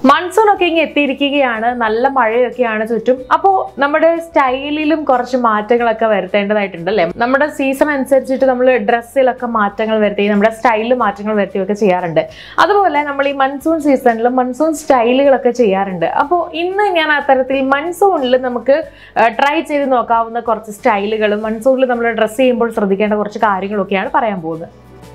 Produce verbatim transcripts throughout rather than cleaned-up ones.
Monsoon ഒക്കെ ഇങ്ങനെ എത്തിയിരിക്കുകയാണ്, നല്ല മഴയൊക്കെയാണ് ചുറ്റും. അപ്പോൾ നമ്മുടെ സ്റ്റൈലിലും കുറച്ച് മാറ്റങ്ങളൊക്കെ വരുത്തേണ്ടതായിട്ടുണ്ട് അല്ലേ. നമ്മുടെ സീസൺ അനുസരിച്ചിട്ട് നമ്മൾ ഡ്രസ്സിലൊക്കെ മാറ്റങ്ങൾ വരുത്തി, നമ്മുടെ സ്റ്റൈലിൽ മാറ്റങ്ങൾ വരുത്തുകയൊക്കെ ചെയ്യാറുണ്ട്. അതുപോലെ നമ്മൾ ഈ മൺസൂൺ സീസണിൽ മൺസൂൺ സ്റ്റൈലുകളൊക്കെ ചെയ്യാറുണ്ട്. അപ്പോൾ ഇന്ന് ഞാൻ അത്തരത്തിൽ മൺസൂണിൽ നമുക്ക് ട്രൈ ചെയ്ത് നോക്കാവുന്ന കുറച്ച് സ്റ്റൈലുകളും മൺസൂണിൽ നമ്മൾ ഡ്രസ്സ് ചെയ്യുമ്പോൾ ശ്രദ്ധിക്കേണ്ട കുറച്ച് കാര്യങ്ങളൊക്കെയാണ് പറയാൻ പോകുന്നത്.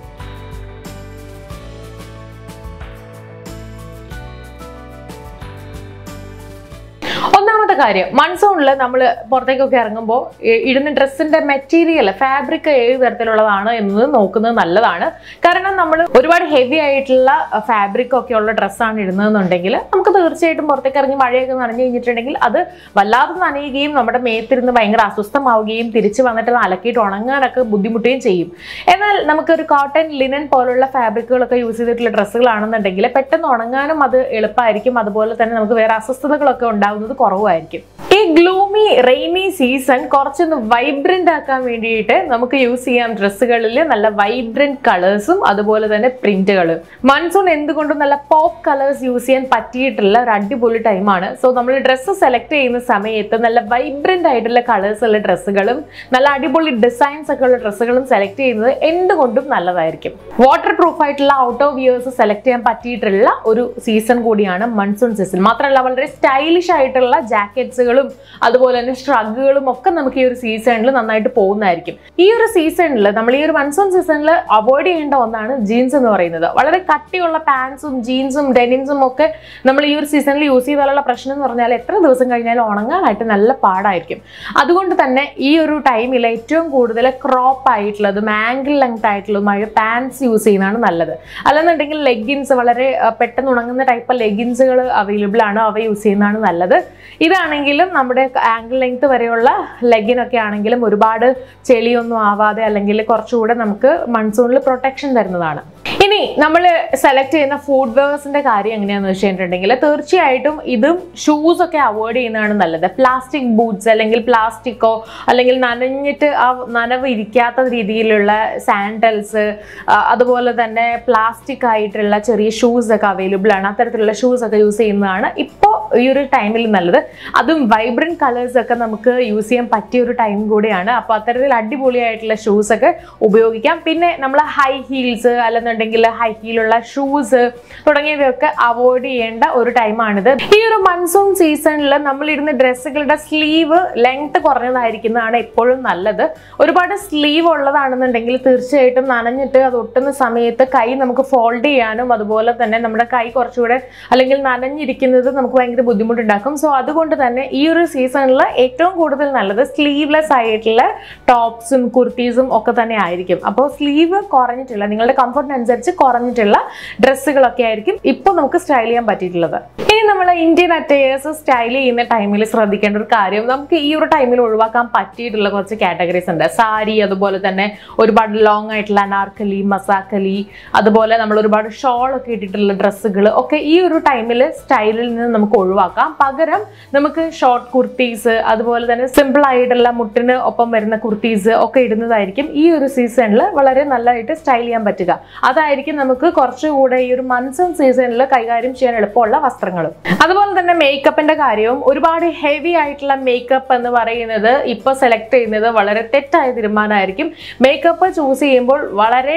ഒന്നാമത്തെ കാര്യം, മൺസൂണിൽ നമ്മൾ പുറത്തേക്കൊക്കെ ഇറങ്ങുമ്പോൾ ഇടുന്ന ഡ്രസ്സിന്റെ മെറ്റീരിയൽ, ഫാബ്രിക് ഏത് തരത്തിലുള്ളതാണ് എന്നത് നോക്കുന്നത് നല്ലതാണ്. കാരണം നമ്മൾ ഒരുപാട് ഹെവി ആയിട്ടുള്ള ഫാബ്രിക് ഒക്കെ ഉള്ള ഡ്രസ്സാണ് ഇടുന്നതെന്നുണ്ടെങ്കിൽ നമുക്ക് തീർച്ചയായിട്ടും പുറത്തേക്ക് ഇറങ്ങി മഴയൊക്കെ നനഞ്ഞു കഴിഞ്ഞിട്ടുണ്ടെങ്കിൽ അത് വല്ലാതെ നനയുകയും നമ്മുടെ മേത്തിരുന്ന് ഭയങ്കര അസ്വസ്ഥമാവുകയും തിരിച്ച് വന്നിട്ട് അലക്കിയിട്ട് ഉണങ്ങാനൊക്കെ ബുദ്ധിമുട്ടുകയും ചെയ്യും. എന്നാൽ നമുക്കൊരു കോട്ടൺ, ലിനൻ പോലുള്ള ഫാബ്രിക്കുകളൊക്കെ യൂസ് ചെയ്തിട്ടുള്ള ഡ്രസ്സുകളാണെന്നുണ്ടെങ്കിൽ പെട്ടെന്ന് ഉണങ്ങാനും അത് എളുപ്പമായിരിക്കും. അതുപോലെ തന്നെ നമുക്ക് വേറെ അസ്വസ്ഥതകളൊക്കെ ഉണ്ടാകുന്നത് കുറവായിരിക്കും. ഈ ഗ്ലൂമി റെയിനി സീസൺ കുറച്ചൊന്ന് വൈബ്രന്റ് ആക്കാൻ വേണ്ടിയിട്ട് നമുക്ക് യൂസ് ചെയ്യാം ഡ്രസ്സുകളിൽ നല്ല വൈബ്രന്റ് കളേഴ്സും അതുപോലെ തന്നെ പ്രിന്റുകളും. മൺസൂൺ എന്തുകൊണ്ടും നല്ല പോപ്പ് കളേഴ്സ് യൂസ് ചെയ്യാൻ പറ്റിയിട്ടുള്ള ഒരു അടിപൊളി ടൈമാണ്. സോ നമ്മൾ ഡ്രസ്സ് സെലക്ട് ചെയ്യുന്ന സമയത്ത് നല്ല വൈബ്രന്റ് ആയിട്ടുള്ള കളേഴ്സ് ഉള്ള ഡ്രസ്സുകളും നല്ല അടിപൊളി ഡിസൈൻസ് ഒക്കെ ഉള്ള ഡ്രസ്സുകളും സെലക്ട് ചെയ്യുന്നത് എന്തുകൊണ്ടും നല്ലതായിരിക്കും. വാട്ടർ പ്രൂഫ് ആയിട്ടുള്ള ഔട്ട് ഓഫ് വിയേഴ്സ് സെലക്ട് ചെയ്യാൻ പറ്റിയിട്ടുള്ള ഒരു സീസൺ കൂടിയാണ് മൺസൂൺ സീസൺ. മാത്രമല്ല വളരെ സ്റ്റൈലിഷ് ആയിട്ടുള്ള ജാക്കറ്റ്സുകളും അതുപോലെ തന്നെ ഷ്രഗുകളും ഒക്കെ നമുക്ക് ഈ ഒരു സീസണിൽ നന്നായിട്ട് പോകുന്നതായിരിക്കും. ഈ ഒരു സീസണിൽ നമ്മൾ ഈ ഒരു മൺസൂൺ സീസണിൽ അവോയ്ഡ് ചെയ്യേണ്ട ഒന്നാണ് ജീൻസ് എന്ന് പറയുന്നത്. വളരെ കട്ടിയുള്ള പാൻസും ജീൻസും ഡെനിംസും ഒക്കെ നമ്മൾ ഈ ഒരു സീസണിൽ യൂസ് ചെയ്താലുള്ള പ്രശ്നം എന്ന് പറഞ്ഞാൽ എത്ര ദിവസം കഴിഞ്ഞാലും ഉണങ്ങാനായിട്ട് നല്ല പാടായിരിക്കും. അതുകൊണ്ട് തന്നെ ഈ ഒരു ടൈമിൽ ഏറ്റവും കൂടുതൽ ക്രോപ്പ് ആയിട്ടുള്ളതും ആംഗിൾ ലെങ്ത് ആയിട്ടുള്ളതുമായ പാൻസ് യൂസ് ചെയ്യുന്നതാണ് നല്ലത്. അല്ലെന്നുണ്ടെങ്കിൽ ലെഗിൻസ്, വളരെ പെട്ടെന്ന് ഉണങ്ങുന്ന ടൈപ്പ് ലെഗിൻസുകൾ അവൈലബിൾ ആണ്, അവ യൂസ് ചെയ്യുന്നതാണ് നല്ലത്. ഇതാണെങ്കിലും നമ്മുടെ ആംഗിൾ ലെങ്ത് വരെയുള്ള ലെഗിനൊക്കെ ആണെങ്കിലും ഒരുപാട് ചെളിയൊന്നും ആവാതെ അല്ലെങ്കിൽ കുറച്ചുകൂടെ നമുക്ക് മൺസൂണിൽ പ്രൊട്ടക്ഷൻ തരുന്നതാണ്. ഇനി നമ്മൾ സെലക്ട് ചെയ്യുന്ന ഫുഡ് വെയർസിന്റെ കാര്യം എങ്ങനെയാന്ന് വെച്ചിട്ടുണ്ടെങ്കിൽ തീർച്ചയായിട്ടും ഇതും ഷൂസ് ഒക്കെ അവോയ്ഡ് ചെയ്യുന്നതാണ് നല്ലത്. പ്ലാസ്റ്റിക് ബൂട്ട്സ് അല്ലെങ്കിൽ പ്ലാസ്റ്റിക്കോ അല്ലെങ്കിൽ നനഞ്ഞിട്ട് ആ നനവ് ഇരിക്കാത്ത രീതിയിലുള്ള സാൻഡൽസ്, അതുപോലെ തന്നെ പ്ലാസ്റ്റിക് ആയിട്ടുള്ള ചെറിയ ഷൂസ് ഒക്കെ അവൈലബിൾ ആണ്. അത്തരത്തിലുള്ള ഷൂസ് ഒക്കെ യൂസ് ചെയ്യുന്നതാണ് ഇപ്പോൾ ഈ ഒരു ടൈമിൽ നല്ലത്. അതും വൈബ്രന്റ് കളേഴ്സ് ഒക്കെ നമുക്ക് യൂസ് ചെയ്യാൻ പറ്റിയ ഒരു ടൈം കൂടിയാണ്. അപ്പോൾ അത്തരത്തിൽ അടിപൊളിയായിട്ടുള്ള ഷൂസ് ഒക്കെ ഉപയോഗിക്കാം. പിന്നെ നമ്മൾ ഹൈ ഹീൽസ് അല്ലെന്നുണ്ടെങ്കിൽ ഹൈ ഹീലുള്ള ഷൂസ് തുടങ്ങിയവയൊക്കെ അവോയ്ഡ് ചെയ്യേണ്ട ഒരു ടൈമാണിത്. ഈ ഒരു മൺസൂൺ സീസണിൽ നമ്മൾ ഇടുന്ന ഡ്രസ്സുകളുടെ സ്ലീവ് ലെങ്ത് കുറഞ്ഞതായിരിക്കുന്നതാണ് എപ്പോഴും നല്ലത്. ഒരുപാട് സ്ലീവ് ഉള്ളതാണെന്നുണ്ടെങ്കിൽ തീർച്ചയായിട്ടും നനഞ്ഞിട്ട് അത് ഒട്ടുന്ന സമയത്ത് കൈ നമുക്ക് ഫോൾഡ് ചെയ്യാനും അതുപോലെ തന്നെ നമ്മുടെ കൈ കുറച്ചുകൂടെ അല്ലെങ്കിൽ നനഞ്ഞിരിക്കുന്നത് നമുക്ക് ഭയങ്കര ബുദ്ധിമുട്ടുണ്ടാക്കും. സോ അതുകൊണ്ട് തന്നെ ഈ ഒരു സീസണിൽ ഏറ്റവും കൂടുതൽ നല്ലത് സ്ലീവ്ലെസ് ആയിട്ടുള്ള ടോപ്സും കുർത്തീസും ഒക്കെ തന്നെ ആയിരിക്കും. അപ്പോൾ സ്ലീവ് കുറഞ്ഞിട്ടുള്ള, നിങ്ങളുടെ കംഫർട്ടിനനുസരിച്ച് കുറഞ്ഞിട്ടുള്ള ഡ്രസ്സുകളൊക്കെ ആയിരിക്കും ഇപ്പോൾ നമുക്ക് സ്റ്റൈൽ ചെയ്യാൻ പറ്റിയിട്ടുള്ളത്. ഇനി നമ്മൾ ഇന്ത്യൻ അറ്റയേഴ്സ് സ്റ്റൈൽ ചെയ്യുന്ന ടൈമിൽ ശ്രദ്ധിക്കേണ്ട ഒരു കാര്യം, നമുക്ക് ഈ ഒരു ടൈമിൽ ഒഴിവാക്കാൻ പറ്റിയിട്ടുള്ള കുറച്ച് കാറ്റഗറീസ് ഉണ്ട്. സാരി, അതുപോലെ തന്നെ ഒരുപാട് ലോങ് ആയിട്ടുള്ള അനാർക്കലി, മസാക്കലി, അതുപോലെ നമ്മൾ ഒരുപാട് ഷോൾ ഒക്കെ ഇട്ടിട്ടുള്ള ഡ്രസ്സുകൾ ഒക്കെ ഈ ഒരു ടൈമിൽ സ്റ്റൈലിൽ നിന്ന് നമുക്ക് ഒഴിവാക്കാം. പകരം നമുക്ക് ഷോർട്ട് കുർത്തീസ്, അതുപോലെ തന്നെ സിമ്പിൾ ആയിട്ടുള്ള മുട്ടിന് ഒപ്പം വരുന്ന കുർത്തീസ് ഒക്കെ ഇടുന്നതായിരിക്കും ഈ ഒരു സീസണിൽ വളരെ നല്ലതായിട്ട് സ്റ്റൈൽ ചെയ്യാൻ പറ്റുക. അതായിരിക്കും നമുക്ക് കുറച്ചുകൂടെ ഈ ഒരു മൺസൂൺ സീസണിൽ കൈകാര്യം ചെയ്യാൻ എളുപ്പമുള്ള വസ്ത്രങ്ങളും. അതുപോലെ തന്നെ മേക്കപ്പിന്റെ കാര്യവും, ഒരുപാട് ഹെവി ആയിട്ടുള്ള മേക്കപ്പ് എന്ന് പറയുന്നത് ഇപ്പോൾ സെലക്ട് ചെയ്യുന്നത് വളരെ തെറ്റായ തീരുമാനമായിരിക്കും. മേക്കപ്പ് ചൂസ് ചെയ്യുമ്പോൾ വളരെ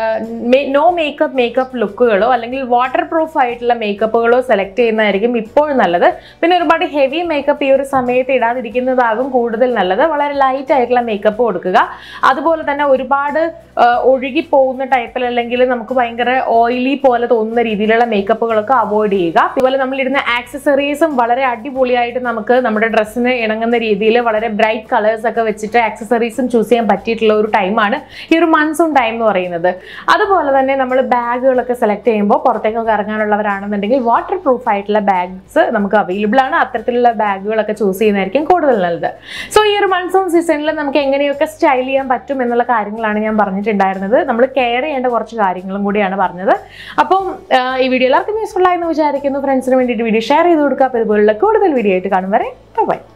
നോ മേക്കപ്പ് മേക്കപ്പ് ലുക്കുകളോ അല്ലെങ്കിൽ വാട്ടർ പ്രൂഫ് ആയിട്ടുള്ള മേക്കപ്പുകളോ സെലക്ട് ചെയ്യുന്നതായിരിക്കും ഇപ്പോൾ നല്ലത്. പിന്നെ ഒരുപാട് ഹെവി മേക്കപ്പ് ഈ ഒരു സമയത്ത് ഇടാതിരിക്കുന്നതാകും കൂടുതൽ നല്ലത്. വളരെ ലൈറ്റ് ആയിട്ടുള്ള മേക്കപ്പ് കൊടുക്കുക. അതുപോലെ തന്നെ ഒരുപാട് ഒഴുകി പോകുന്ന ടൈപ്പിൽ അല്ലെങ്കിൽ നമുക്ക് ഭയങ്കര ഓയിലി പോലെ തോന്നുന്ന രീതിയിലുള്ള മേക്കപ്പുകളൊക്കെ അവോയ്ഡ് ചെയ്യുക. അതുപോലെ നമ്മൾ ഇടുന്ന ആക്സസറീസും വളരെ അടിപൊളിയായിട്ട് നമുക്ക് നമ്മുടെ ഡ്രസ്സിന് ഇണങ്ങുന്ന രീതിയിൽ വളരെ ബ്രൈറ്റ് കളേഴ്സ് ഒക്കെ വെച്ചിട്ട് ആക്സസറീസും ചൂസ് ചെയ്യാൻ പറ്റിയിട്ടുള്ള ഒരു ടൈമാണ് ഈ ഒരു മൺസൂൺ ടൈം എന്ന് പറയുന്നത്. അതുപോലെ തന്നെ നമ്മൾ ബാഗുകളൊക്കെ സെലക്ട് ചെയ്യുമ്പോൾ പുറത്തേക്കൊക്കെ ഇറങ്ങാനുള്ളവരാണെന്നുണ്ടെങ്കിൽ വാട്ടർ പ്രൂഫ് ആയിട്ടുള്ള ബാഗ്സ് നമുക്ക് അവൈലബിൾ ആണ്. അത്തരത്തിലുള്ള ബാഗുകളൊക്കെ ചൂസ് ചെയ്യുന്നതായിരിക്കും കൂടുതൽ നല്ലത്. സോ ഈ ഒരു മൺസൂൺ സീസണിൽ നമുക്ക് എങ്ങനെയൊക്കെ സ്റ്റൈൽ ചെയ്യാൻ പറ്റും എന്നുള്ള കാര്യങ്ങളാണ് ഞാൻ പറഞ്ഞിട്ടുണ്ടായിരുന്നത്. നമ്മൾ കെയർ ചെയ്യേണ്ട കുറച്ച് കാര്യങ്ങളും കൂടിയാണ് പറഞ്ഞത്. അപ്പം ഈ വീഡിയോ എല്ലാവർക്കും യൂസ്ഫുൾ ആയെന്ന് വിചാരിക്കുന്നു. ഫ്രണ്ട്സിന് വേണ്ടിയിട്ട് വീഡിയോ ഷെയർ ചെയ്ത് കൊടുക്കുക. അപ്പോൾ ഇതുപോലുള്ള കൂടുതൽ വീഡിയോ ആയിട്ട് കാണും വരെ ബൈ.